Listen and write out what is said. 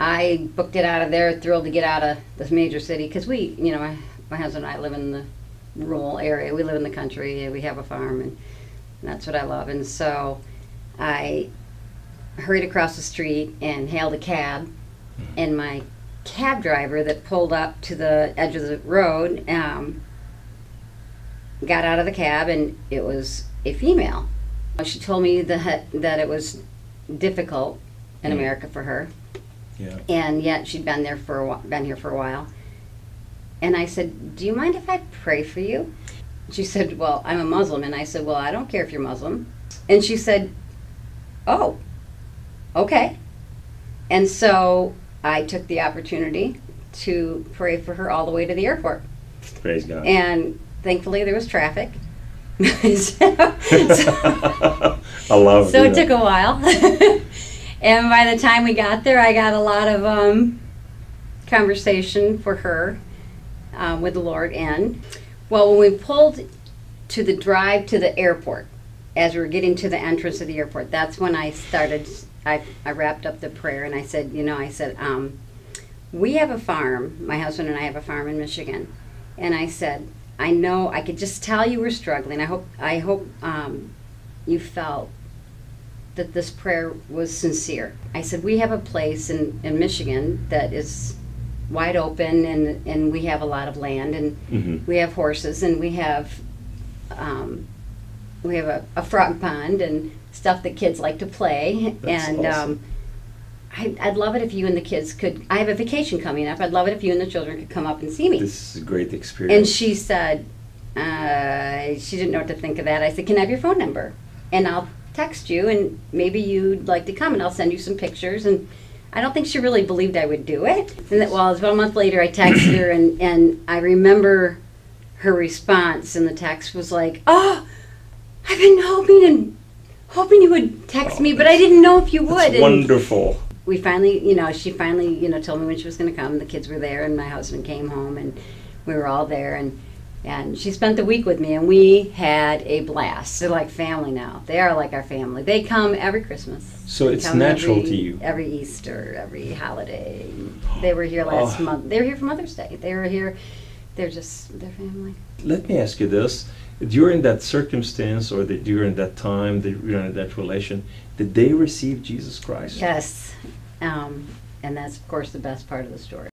I booked it out of there, thrilled to get out of this major city, because we, my husband and I live in the rural area. We live in the country, we have a farm, and that's what I love. And so I hurried across the street and hailed a cab, and my cab driver that pulled up to the edge of the road got out of the cab, and it was a female. She told me that it was difficult in America for her, and yet she'd been here for a while. And I said, "Do you mind if I pray for you?" She said, "Well, I'm a Muslim." And I said, "Well, I don't care if you're Muslim." And she said, "Oh, okay." And so I took the opportunity to pray for her all the way to the airport. Praise God. And thankfully there was traffic. I love it. So it took a while. And by the time we got there, I got a lot of conversation for her with the Lord. And well, when we pulled to the drive to the airport, as we were getting to the entrance of the airport, that's when I started. I wrapped up the prayer, and I said, we have a farm. My husband and I have a farm in Michigan, and I said, I know I could just tell you were struggling. I hope you felt that this prayer was sincere. I said, we have a place in Michigan that is wide open, and we have a lot of land, and we have horses, and we have a frog pond and stuff that kids like to play. That's and awesome. I'd love it if you and the kids could. I have a vacation coming up. I'd love it if you and the children could come up and see me. This is a great experience. And she said, she didn't know what to think of that. I said, "Can I have your phone number? And I'll text you, and maybe you'd like to come, and I'll send you some pictures." And I don't think she really believed I would do it. And that, well, it was about a month later, I texted her, and I remember her response in the text was like, "Oh, I've been hoping you would text me, but I didn't know if you would." That's wonderful. We finally, she finally, told me when she was going to come. The kids were there, and my husband came home, and we were all there, and she spent the week with me, and we had a blast. They're like family now. They are like our family. They come every Christmas. So They it's come natural to you. Every Easter, every holiday. They were here last month. They were here for Mother's Day. They were here. They're family. Let me ask you this. During that circumstance, or during that time, during that relation, did they receive Jesus Christ? Yes. And that's, of course, the best part of the story.